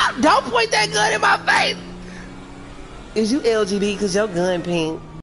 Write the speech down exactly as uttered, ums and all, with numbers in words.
Don't point that gun in my face. Is you L G B T because your gun pink?